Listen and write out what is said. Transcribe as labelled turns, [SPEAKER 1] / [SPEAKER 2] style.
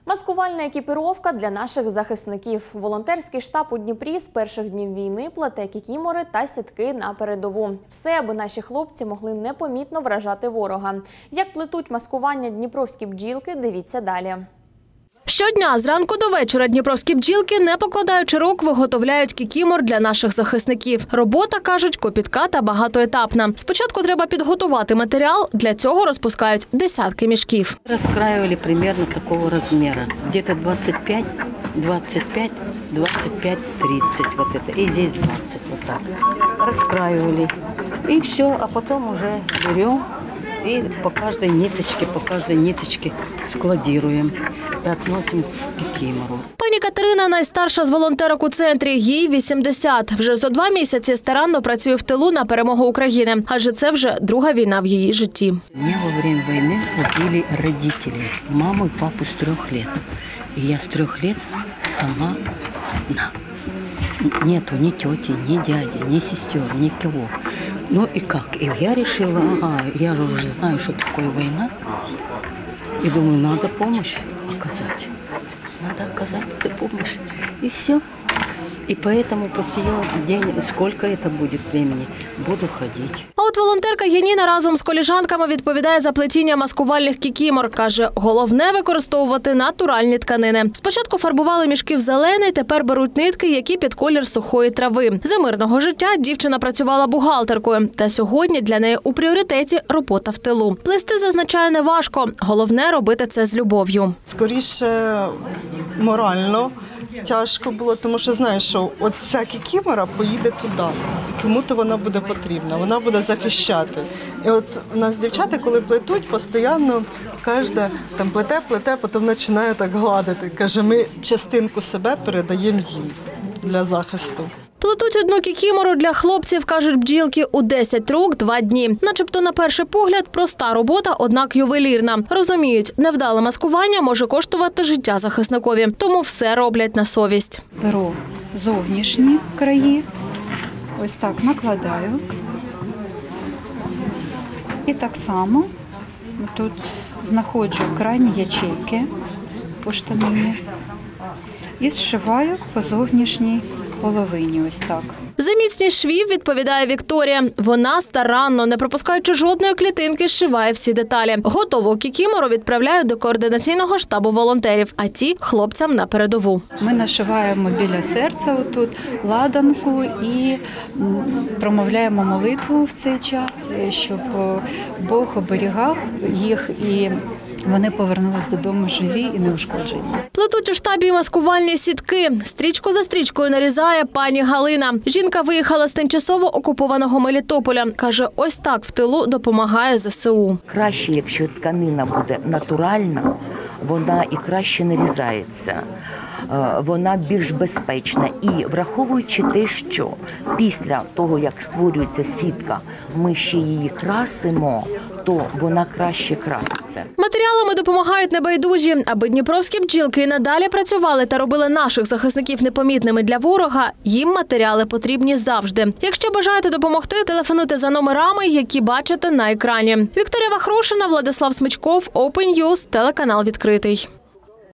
[SPEAKER 1] Маскувальна екіпіровка для наших захисників. Волонтерський штаб у Дніпрі з перших днів війни плете кікімори та сітки на передову. Все, аби наші хлопці могли непомітно вражати ворога. Як плетуть маскування дніпровські бджілки, дивіться далі.
[SPEAKER 2] Щодня зранку до вечора дніпровські бджілки, не покладаючи рук, виготовляють кікімор для наших захисників. Робота, кажуть, копітка та багатоетапна. Спочатку треба підготувати матеріал, для цього розпускають десятки мішків.
[SPEAKER 3] Розкраювали приблизно такого розміру, десь 25, 25, 25, 30, вот это, и здесь 20, вот так. Раскраивали, и все, а потом уже берем и по каждой ниточке складируем и относим к кикимору.
[SPEAKER 2] Пані Катерина – найстарша з волонтерок у центрі, їй 80. Вже за 2 місяці старанно працює в тилу на перемогу України, адже це вже друга війна в її житті.
[SPEAKER 3] Мне во время войны убили родителей, маму и папу с 3 лет. И я с 3 лет сама одна. Нету ни тети, ни дяди, ни сестер, никого. Ну и как? И я решила, я же уже знаю, что такое война. И думаю, надо помощь оказать. Надо оказать эту помощь. И все. И поэтому по сей день, сколько это будет времени, буду ходить.
[SPEAKER 2] А от волонтерка Яніна разом з колежанками відповідає за плетіння маскувальних кікімор. Каже, головне використовувати натуральні тканини. Спочатку фарбували мішки в зелений, тепер беруть нитки, які під колір сухої трави. За мирного життя дівчина працювала бухгалтеркою. Та сьогодні для неї у пріоритеті робота в тилу. Плести, зазначає, не важко. Головне – робити це з любов'ю.
[SPEAKER 4] Скоріше морально тяжко було, тому що знаєш, що оця кікімора поїде туди. Кому-то вона буде потрібна, вона буде захищати. І от у нас дівчата, коли плетуть, постійно кожна там плете, потім починає так гладити. Каже, ми частинку себе передаємо їй для захисту.
[SPEAKER 2] Плетуть одну кікімору для хлопців, кажуть бджілки, у 10 рук 2 дні. Начебто на перший погляд проста робота, однак ювелірна. Розуміють, невдале маскування може коштувати життя захисникові, тому все роблять на совість.
[SPEAKER 5] Беру зовнішні краї, ось так накладаю. І так само тут знаходжу крайні ячейки по штанині і зшиваю по зовнішній половині, ось так.
[SPEAKER 2] За міцність швів відповідає Вікторія. Вона старанно, не пропускаючи жодної клітинки, зшиває всі деталі. Готову кікімору відправляють до координаційного штабу волонтерів, а ті – хлопцям на передову.
[SPEAKER 5] Ми нашиваємо біля серця отут ладанку і промовляємо молитву в цей час, щоб Бог оберігав їх і вони повернулись додому живі і неушкоджені.
[SPEAKER 2] Плетуть у штабі маскувальні сітки. Стрічку за стрічкою нарізає пані Галина. Жінка виїхала з тимчасово окупованого Мелітополя. Каже, ось так в тилу допомагає ЗСУ.
[SPEAKER 6] Краще, якщо тканина буде натуральна, вона і краще нарізається. Вона більш безпечна. І враховуючи те, що після того, як створюється сітка, ми ще її красимо, то вона краще краситься.
[SPEAKER 2] Матеріалами допомагають небайдужі. Аби дніпровські бджілки і надалі працювали та робили наших захисників непомітними для ворога, їм матеріали потрібні завжди. Якщо бажаєте допомогти, телефонуйте за номерами, які бачите на екрані. Вікторія Вахрушина, Владислав Смичков, Open News, телеканал «Відкритий».